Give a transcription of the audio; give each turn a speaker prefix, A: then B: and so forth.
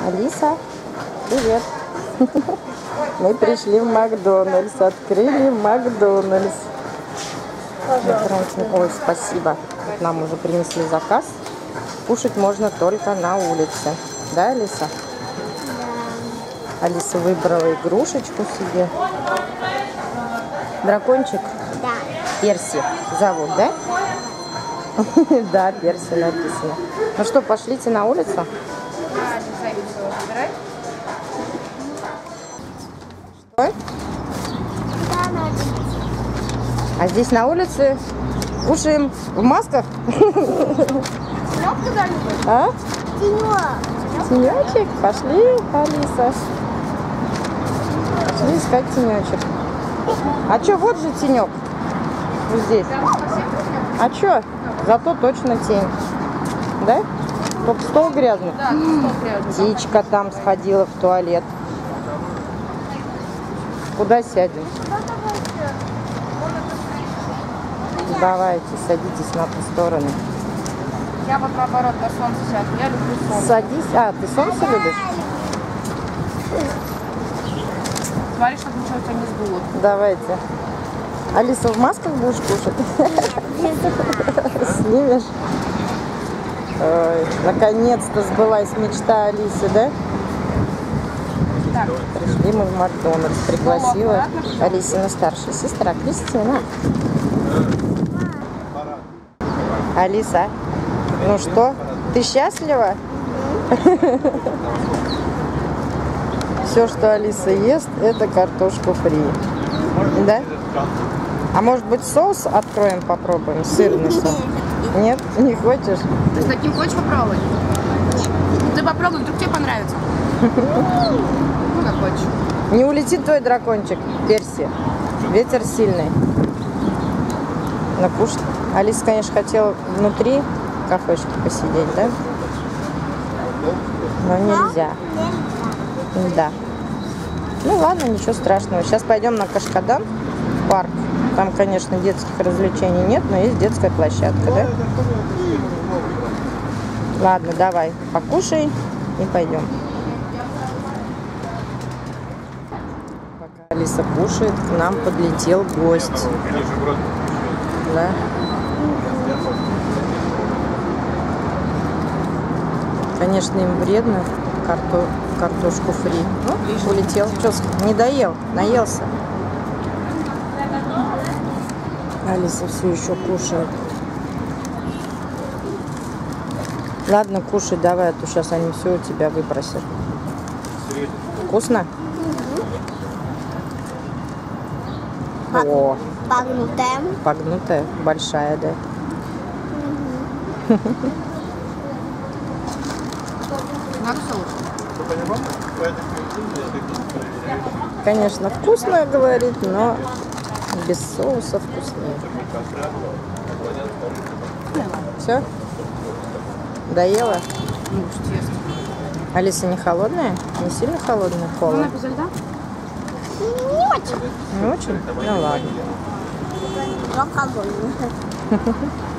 A: Алиса, привет. Мы пришли в Макдональдс, открыли Макдональдс. Ой, спасибо. Нам уже принесли заказ. Кушать можно только на улице. Да, Алиса? Да. Алиса выбрала игрушечку себе. Дракончик?
B: Да.
A: Перси зовут, да? Да, Перси написано. Ну что, пошлите на улицу? Что? А здесь на улице кушаем в масках? А? Тенечек? Пошли, Алиса. Пошли искать тенечек. А что, вот же тенек. Вот здесь. А что? Зато точно тень. Да? Только стол грязный.
C: Да, стол грязный.
A: Птичка там сходила в туалет. Куда сядем? Давайте, садитесь на ту сторону.
C: Я вот наоборот на солнце сяду. Я люблю солнце.
A: Садись. А, ты солнце любишь?
C: Смотри, чтобы ничего у тебя не сдуло.
A: Давайте. Алиса, в масках будешь кушать? Снимешь? Ой, наконец-то сбылась мечта Алисы, да?
C: Так.
A: Пришли мы в Макдональдс. Пригласила Алисина старшая сестра Кристина. Алиса, ну что, ты счастлива? Все, что Алиса ест, это картошку фри. Да? А может быть соус откроем, попробуем? Сырный соус. Нет? Не хочешь?
C: Ты с таким хочешь попробовать? Ты попробуй, вдруг тебе понравится. Ну, как хочешь.
A: Не улетит твой дракончик, Перси. Ветер сильный. Накушать. Алиса, конечно, хотела внутри кафешки посидеть, да? Но нельзя. Да. Ну ладно, ничего страшного. Сейчас пойдем на Кашкадан, в парк. Там, конечно, детских развлечений нет, но есть детская площадка, да? Ладно, давай, покушай и пойдем. Пока Алиса кушает, к нам подлетел гость. Да? Конечно, им вредно картошку фри. Ну, улетел. Что, не доел? Наелся. Алиса все еще кушает. Ладно, кушай давай, а то сейчас они все у тебя выпросят. Вкусно? О,
B: Погнутая.
A: погнутая, большая, да?
C: Надо соус?
A: Конечно, вкусно, говорит, но без соуса вкуснее. Все? Доела? Алиса не холодная? Не сильно холодная? Холодно.
C: Без льда?
B: Не очень.
A: Не очень? Ну ладно.
B: Но холодная.